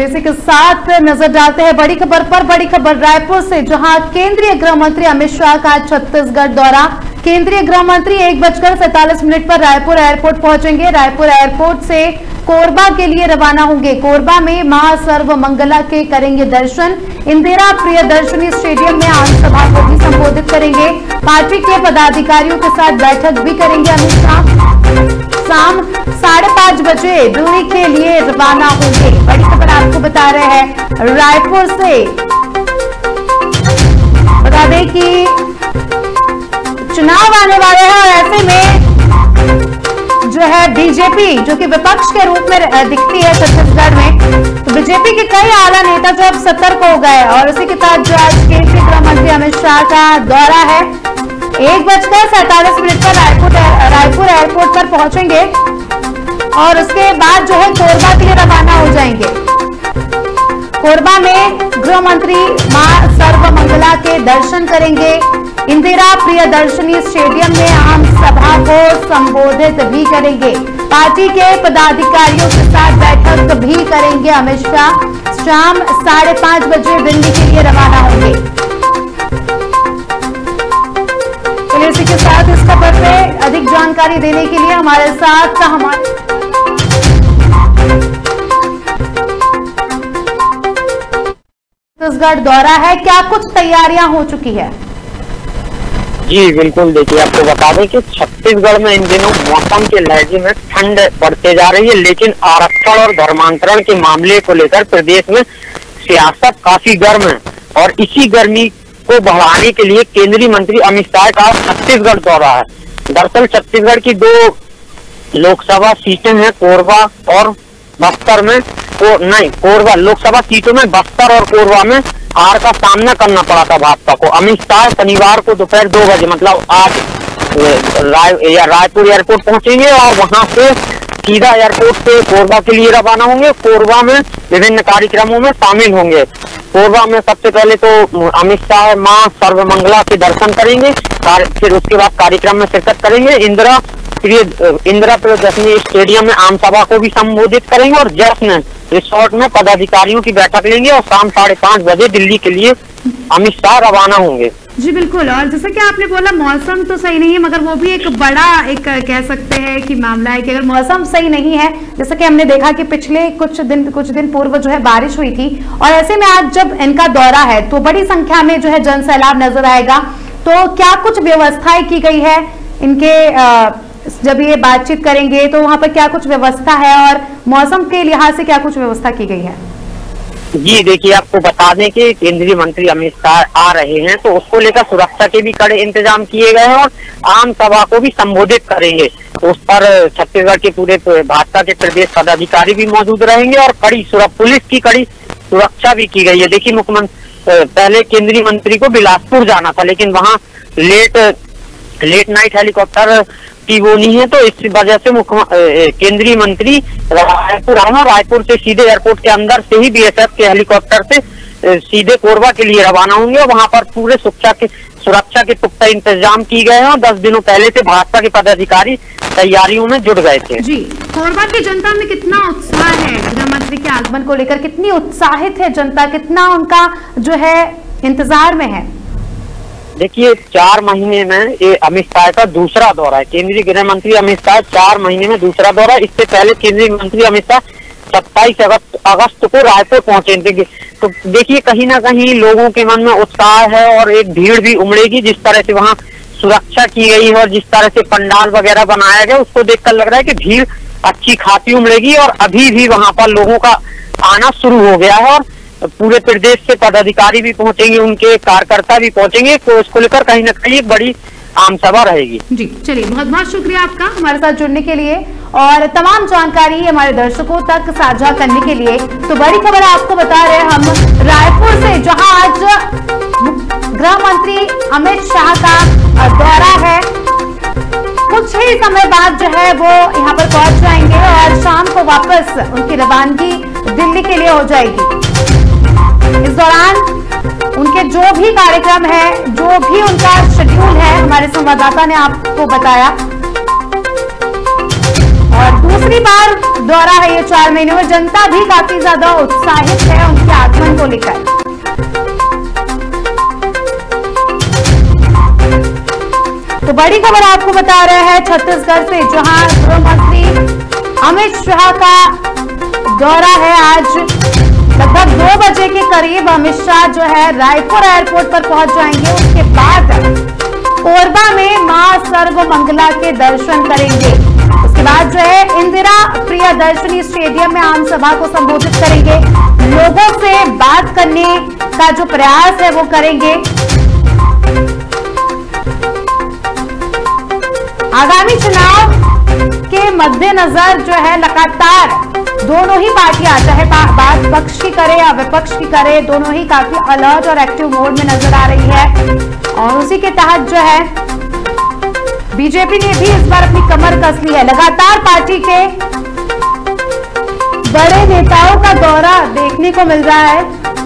इसी के साथ नजर डालते हैं बड़ी खबर पर। बड़ी खबर रायपुर से, जहां केंद्रीय गृह मंत्री अमित शाह का छत्तीसगढ़ दौरा। केंद्रीय गृह मंत्री 1:47 पर रायपुर एयरपोर्ट पहुंचेंगे। रायपुर एयरपोर्ट से कोरबा के लिए रवाना होंगे। कोरबा में मां सर्वमंगला के करेंगे दर्शन। इंदिरा प्रियदर्शनी स्टेडियम में आमसभा को भी संबोधित करेंगे। पार्टी के पदाधिकारियों के साथ बैठक भी करेंगे अमित शाह। शाम 5:30 बजे दिल्ली के लिए रवाना होंगे। बड़ी खबर आपको बता रहे हैं रायपुर से। बता दें कि चुनाव आने वाले हैं और ऐसे में जो है बीजेपी, जो कि विपक्ष के रूप में दिखती है छत्तीसगढ़ में, तो बीजेपी के कई आला नेता जो अब सतर्क हो गए और उसी के साथ जो आज केंद्रीय गृह मंत्री अमित शाह का दौरा है, 1:47 पर रायपुर एयरपोर्ट पर पहुंचेंगे और उसके बाद जो है कोरबा के लिए रवाना हो जाएंगे। कोरबा में गृह मंत्री मां सर्वमंगला के दर्शन करेंगे। इंदिरा प्रियदर्शनी स्टेडियम में आम सभा को संबोधित भी करेंगे। पार्टी के पदाधिकारियों के साथ बैठक भी करेंगे अमित शाह। शाम 5:30 बजे दिल्ली के लिए रवाना होंगे। इसी के साथ इस खबर पे अधिक जानकारी देने के लिए हमारे साथ छत्तीसगढ़ दौरा है, क्या कुछ तैयारियां हो चुकी है? जी बिल्कुल, देखिए आपको बता दें कि छत्तीसगढ़ में इन दिनों मौसम के लहजे में ठंड बढ़ते जा रही है, लेकिन आरक्षण और धर्मांतरण के मामले को लेकर प्रदेश में सियासत काफी गर्म है और इसी गर्मी को बढ़ाने के लिए केंद्रीय मंत्री अमित शाह का छत्तीसगढ़ दौरा है। दरअसल छत्तीसगढ़ की 2 लोकसभा सीटें हैं, कोरबा और बस्तर में। कोरबा लोकसभा सीटों में बस्तर और कोरबा में हार का सामना करना पड़ा था भाजपा को। अमित शाह शनिवार को दोपहर 2 बजे, मतलब आज रायपुर एयरपोर्ट पहुंचेंगे और वहां से सीधा एयरपोर्ट से कोरबा के लिए रवाना होंगे। कोरबा में विभिन्न कार्यक्रमों में शामिल होंगे। कोरबा में सबसे पहले तो अमित शाह मां सर्वमंगला के दर्शन करेंगे, फिर उसके बाद कार्यक्रम में शिरकत करेंगे। इंदिरा प्रियदर्शनी स्टेडियम में आम सभा को भी संबोधित करेंगे और जश्न रिसोर्ट में पदाधिकारियों की बैठक लेंगे और शाम 5:30 बजे दिल्ली के लिए अमित शाह रवाना होंगे। जी बिल्कुल, और जैसा कि आपने बोला मौसम तो सही नहीं है, मगर वो भी एक बड़ा कह सकते हैं कि मामला है कि अगर मौसम सही नहीं है, जैसा कि हमने देखा कि पिछले कुछ दिन पूर्व जो है बारिश हुई थी और ऐसे में आज जब इनका दौरा है तो बड़ी संख्या में जो है जन सैलाब नजर आएगा। तो क्या कुछ व्यवस्थाएं की गई है इनके जब ये बातचीत करेंगे तो वहां पर क्या कुछ व्यवस्था है और मौसम के लिहाज से क्या कुछ व्यवस्था की गई है? जी देखिए, आपको बता दें कि केंद्रीय मंत्री अमित शाह आ रहे हैं तो उसको लेकर सुरक्षा के भी कड़े इंतजाम किए गए हैं और आम सभा को भी संबोधित करेंगे। तो उस पर छत्तीसगढ़ के पूरे भाजपा के प्रदेश पदाधिकारी भी मौजूद रहेंगे और पुलिस की कड़ी सुरक्षा भी की गई है। देखिए, मुख्यमंत्री पहले केंद्रीय मंत्री को बिलासपुर जाना था, लेकिन वहाँ लेट नाइट हेलीकॉप्टर की वो नहीं है, तो इस वजह से केंद्रीय मंत्री रायपुर आए। रायपुर से सीधे एयरपोर्ट के अंदर से ही बीएसएफ के हेलीकॉप्टर से सीधे कोरबा के लिए रवाना होंगे और वहां पर पूरे सुरक्षा के पुख्ता इंतजाम किए गए हैं और 10 दिनों पहले से भाजपा के पदाधिकारी तैयारियों में जुट गए थे। जी, कोरबा की जनता में कितना उत्साह है गृह मंत्री के आगमन को लेकर? कितनी उत्साहित है जनता, कितना उनका जो है इंतजार में है? देखिए, 4 महीने में ये अमित शाह का दूसरा दौरा है। केंद्रीय गृह मंत्री अमित शाह 4 महीने में दूसरा दौरा। इससे पहले केंद्रीय मंत्री अमित शाह 27 अगस्त को रायपुर पहुंचे थे। तो देखिए, कहीं ना कहीं लोगों के मन में उत्साह है और एक भीड़ भी उमड़ेगी। जिस तरह से वहाँ सुरक्षा की गई है और जिस तरह से पंडाल वगैरह बनाया गया, उसको देखकर लग रहा है कि भीड़ अच्छी खासी उमड़ेगी और अभी भी वहाँ पर लोगों का आना शुरू हो गया है और पूरे प्रदेश से पदाधिकारी भी पहुंचेंगे, उनके कार्यकर्ता भी पहुंचेंगे। तो इसको लेकर कहीं ना कहीं एक बड़ी आम सभा रहेगी। जी चलिए, बहुत बहुत शुक्रिया आपका हमारे साथ जुड़ने के लिए और तमाम जानकारी हमारे दर्शकों तक साझा करने के लिए। तो बड़ी खबर आपको बता रहे हैं हम रायपुर से, जहां आज गृह मंत्री अमित शाह का दौरा है। कुछ ही समय बाद जो है वो यहाँ पर पहुंच जाएंगे और शाम को वापस उनकी रवानगी दिल्ली के लिए हो जाएगी। इस दौरान उनके जो भी कार्यक्रम है, जो भी उनका शेड्यूल है, हमारे संवाददाता ने आपको बताया और दूसरी बार दौरा है ये 4 महीने में। जनता भी काफी ज्यादा उत्साहित है उनके आगमन को लेकर। तो बड़ी खबर आपको बता रहे हैं छत्तीसगढ़ से, जहां गृह मंत्री अमित शाह का दौरा है। आज लगभग 2 बजे के करीब अमित शाह जो है रायपुर एयरपोर्ट पर पहुंच जाएंगे। उसके बाद कोरबा में मां सर्वमंगला के दर्शन करेंगे। उसके बाद जो है इंदिरा प्रियदर्शनी स्टेडियम में आम सभा को संबोधित करेंगे। लोगों से बात करने का जो प्रयास है वो करेंगे। आगामी चुनाव के मद्देनजर जो है लगातार दोनों ही पार्टियां, चाहे बात पक्ष की करे या विपक्ष की करे, दोनों ही काफी अलर्ट और एक्टिव मोड में नजर आ रही है। और उसी के तहत जो है बीजेपी ने भी इस बार अपनी कमर कस ली है। लगातार पार्टी के बड़े नेताओं का दौरा देखने को मिल रहा है।